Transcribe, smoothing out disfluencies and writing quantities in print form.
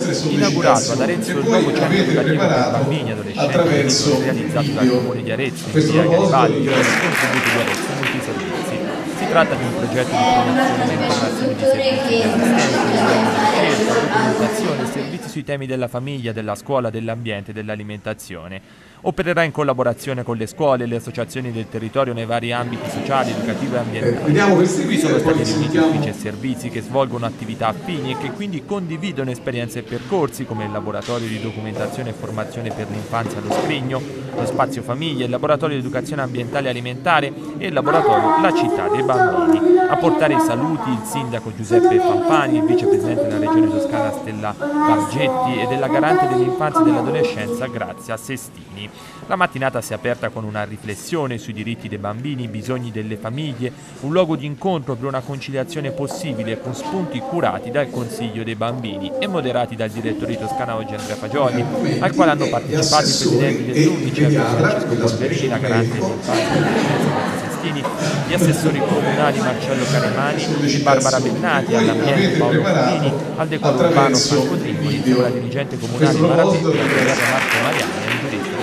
Inaugurato ad Arezzo il nuovo centro educativo per bambini e adolescenti realizzato dal Comune di Arezzo in via Garibaldi con il contributo di Arezzo Multiservizi. Si tratta di un progetto di promozione e informazione di servizi di ricerca, documentazione e servizi sui temi della famiglia, della scuola, dell'ambiente e dell'alimentazione. Opererà in collaborazione con le scuole e le associazioni del territorio nei vari ambiti sociali, educativi e ambientali. Qui sono stati riuniti uffici e servizi che svolgono attività affini e che quindi condividono esperienze e percorsi come il laboratorio di documentazione e formazione per l'infanzia allo Scrigno, lo spazio famiglia, il laboratorio di educazione ambientale e alimentare e il laboratorio La città dei bambini. A portare i saluti il sindaco Giuseppe Fanfani, il vicepresidente della regione toscana Stella Bargetti e della garante dell'infanzia e dell'adolescenza Grazia Sestini. La mattinata si è aperta con una riflessione sui diritti dei bambini, i bisogni delle famiglie, un luogo di incontro per una conciliazione possibile con spunti curati dal Consiglio dei bambini e moderati dal direttore di Toscana Oggi Andrea Fagioli, al quale hanno partecipato i presidenti dell'Undice, Francesco Polverini, la garante dell'infanzia Grazia Sestini, gli assessori comunali Marcello Canemani e Barbara Bennati, all'ambiente Paolo Fubini, al decoro urbano Franco Tingoli, insieme alla dirigente comunale Mara Petti, al Marco Mariani e al giurista